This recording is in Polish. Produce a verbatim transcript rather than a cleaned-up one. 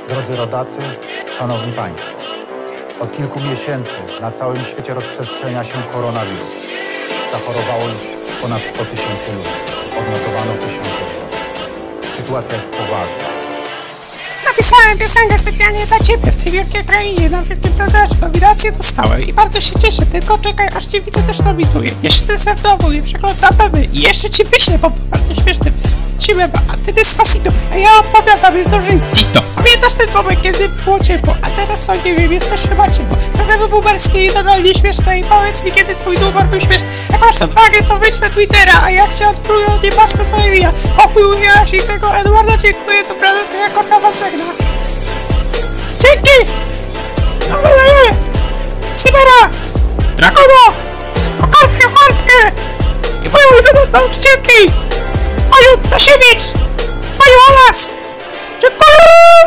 Drodzy rodacy, szanowni państwo, od kilku miesięcy na całym świecie rozprzestrzenia się koronawirus. Zachorowało już ponad sto tysięcy ludzi. Odnotowano tysiące zgonów. Sytuacja jest poważna. Napisałem piosenkę specjalnie dla ciebie w tej wielkiej krainie, na wielkim teatrze. Nominację dostałem i bardzo się cieszę, tylko czekaj, aż cię widzę też nominuję. Ja siedzę sobie w domu i przeglądam memy i jeszcze ci wyślę, bo bardzo śmieszne wysłałem ci mema, a ty Despacito, a ja opowiadam, jest dobrze jest Tito. Pamiętasz ten moment, kiedy było ciepło, a teraz to nie wiem, jest też chyba ciepło. To memy boomerskie i totalnie śmieszne i powiedz mi, kiedy twój numer był śmieszny. Jak masz odwagę, to wyjdź na Twittera, a jak cię odprują, nie masz to twoje wina. Opływasz i tego Edwarda dziękuję, dobranoc, Krakowska was żegna. Dzięki! No wydajemy! Sybera! Dragono! O kartkę, kartkę! I moją ulubioną nauczycielki! Panią Tasiewicz! Panią Olas! Dziękuję!